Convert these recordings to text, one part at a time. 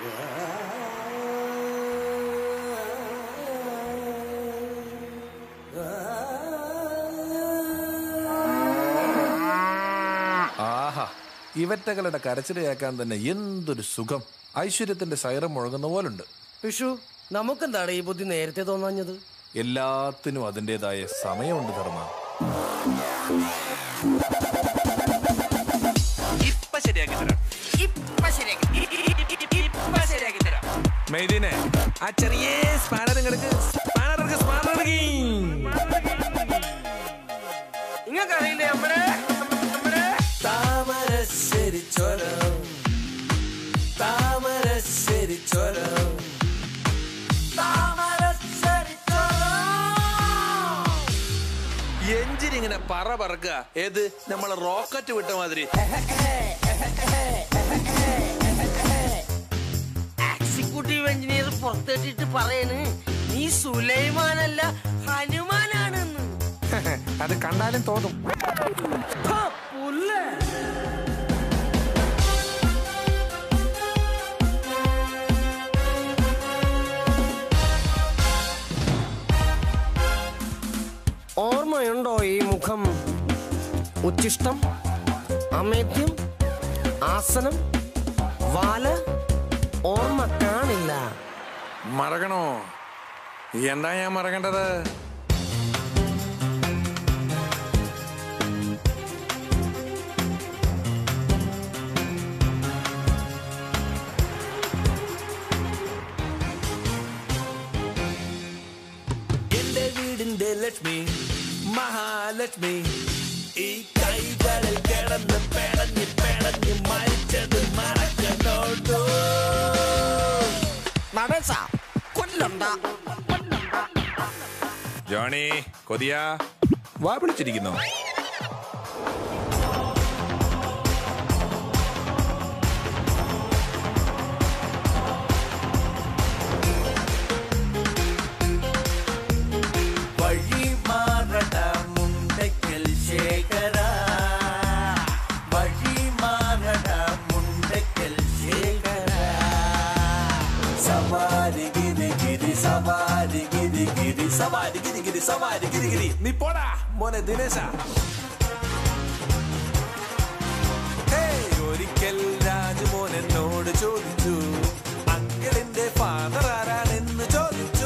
ആഹാ, ഇവറ്റകളുടെ കരച്ചിൽ കേൾക്കാൻ തന്നെ എന്തൊരു സുഖം. ഐശ്വര്യത്തിന്റെ സൈറം മുഴങ്ങുന്ന പോലുണ്ട്. വിഷു, നമുക്കെന്താണ് ഈ ബുദ്ധി നേരത്തെ തോന്നാഞ്ഞത്? എല്ലാത്തിനും അതിൻ്റെതായ സമയമുണ്ട് ധർമ്മ. മെയ്ദീനെ, ആ ചെറിയ സ്പാനർ നിങ്ങൾക്കറിയില്ലേ നമ്മുടെ താമരശ്ശേരി ചുരം, താമരശ്ശേരി ചുരം, താമരശ്ശേരി ചുരം. എഞ്ചിൻ ഇങ്ങനെ പറക്കുക. ഏത് നമ്മളെ റോക്കറ്റ് വിട്ട മാതിരി. എക്സിക്യൂട്ടീവ് എഞ്ചിനീയർ പുറത്തിട്ടിട്ട് പറയണ് നീ സുലൈമാനല്ല ഹനുമാനാണെന്ന്. അത് കണ്ടാലും തോന്നും. ഓർമ്മയുണ്ടോ ഈ മുഖം? ഉച്ഛിഷ്ടം, അമേദ്യം, ആസനം, വാല ഓർമ്മ കാണില്ല. മറക്കണോ? എന്താ ഞാൻ മറക്കേണ്ടത്? എന്റെ വീടിന്റെ ലക്ഷ്മി മഹാലക്ഷ്മി ഈ കൈകളിൽ കിടന്ന് പെടഞ്ഞ് പെടഞ്ഞ് മരിച്ചത് മറക്കണോട്ടോ. ജോണി, കൊതിയ വാ പിടിച്ചിരിക്കുന്നോ? വഴി മാറട മുണ്ടയ്ക്കൽ ശേഖര, വഴി മാറട മുണ്ടയ്ക്കൽ ശേഖര. സവാരി ഗിരി ഗിരി സവാരി ഗിരി ഗിരി സവാരി ഗിരി ഗിരി സവാരി ഗിരി ഗിരി. നീ പോടാ മോനെ ദിനേശ. ഒരിക്കൽ രാജുമോൻ എന്നോട് ചോദിച്ചു, അങ്കിളിന്റെ ഫാദർ ആരാണെന്ന് ചോദിച്ചു.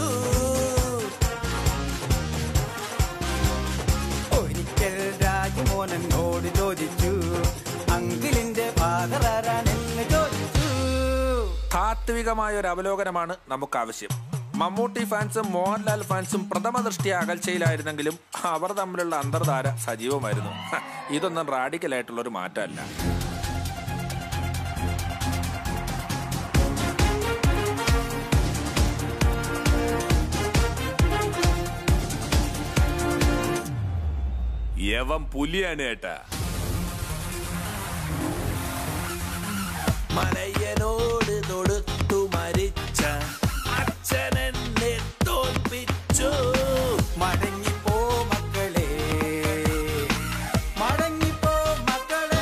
ഒരിക്കൽ രാജുമോൻ എന്നോട് ചോദിച്ചു, അങ്കിളിന്റെ ഫാദർ ആരാണെന്ന് ചോദിച്ചു. താത്വികമായ ഒരു അവലോകനമാണ് നമുക്ക് ആവശ്യം. മമ്മൂട്ടി ഫാൻസും മോഹൻലാൽ ഫാൻസും പ്രഥമ ദൃഷ്ടിയ അകൽച്ചയിലായിരുന്നെങ്കിലും അവർ തമ്മിലുള്ള അന്തർധാര സജീവമായിരുന്നു. ഇതൊന്നും റാഡിക്കലായിട്ടുള്ളൊരു മാറ്റമല്ല. യവം പുലിയാണ് ഏട്ടാ. മലയനോട് തൊടുത്തു മരിച്ച അച്ഛനെന്നെ തോൽപ്പിച്ചു. മടങ്ങിപ്പോ മക്കളെ, മടങ്ങിപ്പോ മക്കളെ.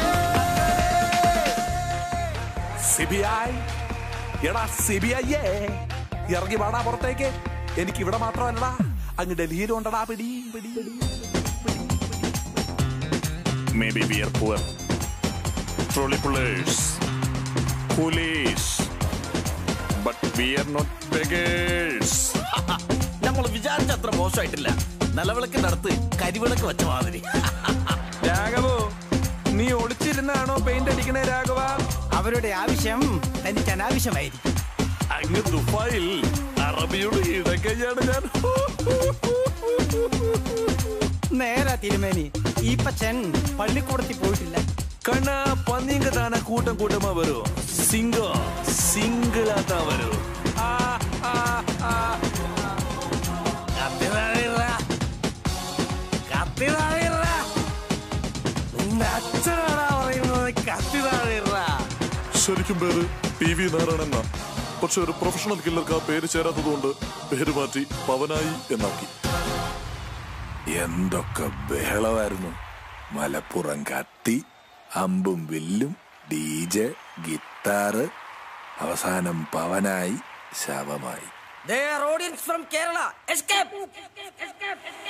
CBI, എടാ CBI ഇറങ്ങി വാടാ പുറത്തേക്ക്. എനിക്ക് ഇവിടെ മാത്രമല്ലടാ, അങ്ങ് ഡൽഹിയിലും ഉണ്ടടാ പിടി പിടി. Maybe we are poor. Trolley pullers, coolies, but we are not beggars. നമ്മൾ വിചാരിച്ചത്ര മോശമായിട്ടില്ല. നിലവിളക്കിന്റെ അടുത്ത് കരിവിളക്ക് വെച്ച മാതിരി. രാഘവോ, നീ ഒളിച്ചിരുന്നാണോ പെയിന്റ് അടിക്കണേ രാഘവ? അവരുടെ ആവശ്യം തനിക്ക് അനാവശ്യമായിരിക്കും. അങ്ങ് ദുബായിൽ അറബിയുടെ ഇടകൈയാണ് ഞാൻ. നേരാ തിരുമേനി, ഈ പച്ചൻ പള്ളിക്കൂടത്തിൽ പോയിട്ടില്ല. കണ്ണാ പന്നീങ്ക താന കൂട്ടം കൂട്ടമാ വരൂ. സിംഗിളാത്താ വരൂ. ശരിക്കും പേര് PV നാരായണൻ. പക്ഷെ ഒരു പ്രൊഫഷണൽ കില്ലർക്ക് ആ പേര് ചേരാത്തതുകൊണ്ട് പേര് മാറ്റി പവനായി എന്നാക്കി. എന്തൊക്കെ ബഹളമായിരുന്നു. മലപ്പുറം കത്തി, അമ്പും വില്ലും, DJ, ഗിത്താറ്. അവസാനം Pavanayi ശവമായി. They are audience from Kerala. Escape!